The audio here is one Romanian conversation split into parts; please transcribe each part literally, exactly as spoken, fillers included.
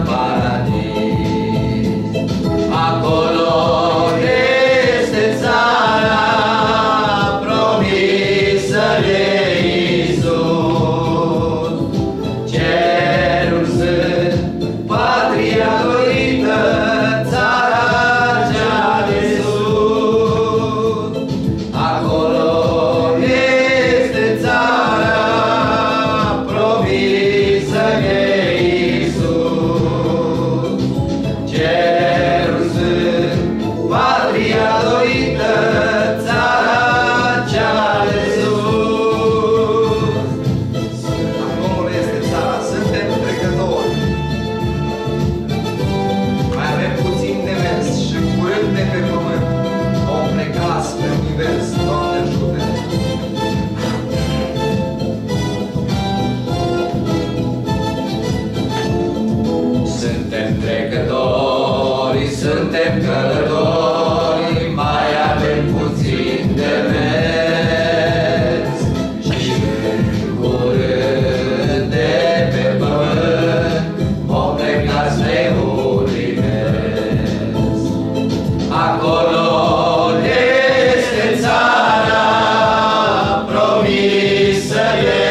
paradis. Acolo este țara promisă de Iisus. Cerul sfânt, patria dorită, țara cea de sus. Acolo este țara promisă de Iisus. Cerul sfânt, patria dorită, țara cea de sus. Acolo este țara, suntem trecători. Mai avem puțin de mers și curând de pe pământ vom pleca spre univers. Doamne ajută! Suntem trecători, suntem călători, mai avem puțin de mers și curând de pe pământ vom pleca spre univers. Acolo este țara promisă de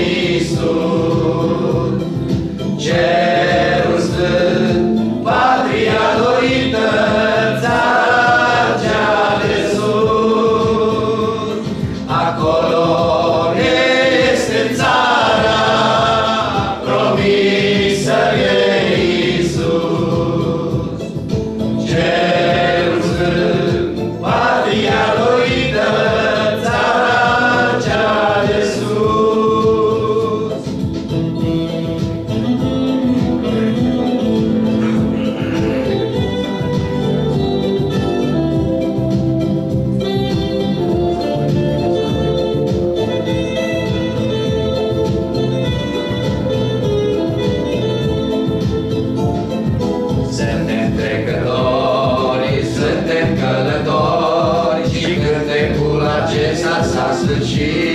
Iisus. Cerul sfânt, patria dorită, țara cea de sus. Acolo este țara promisă de Iisus. Cerul sfânt, patria dorită, țara cea de sus. Suntem trecători, suntem călători și cântecul acesta s-a sfârșit.